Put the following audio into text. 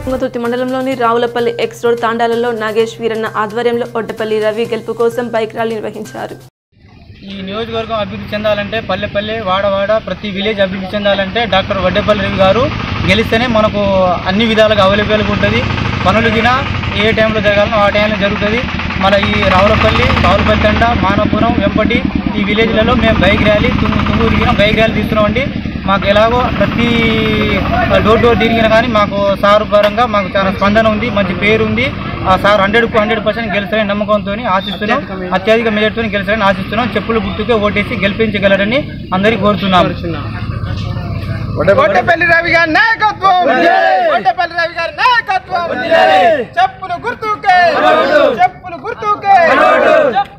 తుంగతుర్తి మండలంలోని Ravulapalli X road తాండాలలో నాగేష్ వీరన్న ఆధ్వర్యంలో ఒడ్డపల్లి రవి గెలుపు కోసం బైక్ ర్యాలీ నిర్వహించారు. ఈ నియోజకవర్గం అభివృద్ధి చెందాలంటే పల్లె పల్లె వాడవాడ ప్రతి విలేజ్ అభివృద్ధి చెందాలంటే డాక్టర్ వడ్డేపల్లి రవి గారు గెలిస్తేనే మనకు అన్ని విధాలుగా అవైలబుల్గా ఉంటుంది. పనులు గిన ఏ టైంలో జరగాలనో ఆ టైంలో జరుగుతుంది. మన ఈ రావులపల్లి తండ మానవపురం వెంపటి ఈ విలేజ్లలో మేము బైక్ ర్యాలీ తుంగూరు గిన బైక్ ర్యాలీ తీస్తున్నామండి. మాకు ఎలాగో ప్రతి డోర్ తిరిగినా కానీ మాకు సారు పరంగా మాకు చాలా స్పందన ఉంది, మంచి పేరు ఉంది. ఆ సార్ 100% గెలుస్తారని నమ్మకంతో ఆశిస్తున్నాం. అత్యధిక మెజార్టీతో గెలుస్తారని ఆశిస్తున్నాం. చెప్పులు గుర్తుకే ఓటేసి గెలిపించగలరని అందరికీ కోరుతున్నాం. ఒడ్డపల్లి రవి గారి నాయకత్వం, ఒడ్డపల్లి రవి గారి నాయకత్వం, చెప్పులు గుర్తుకే, చెప్పులు గుర్తుకే.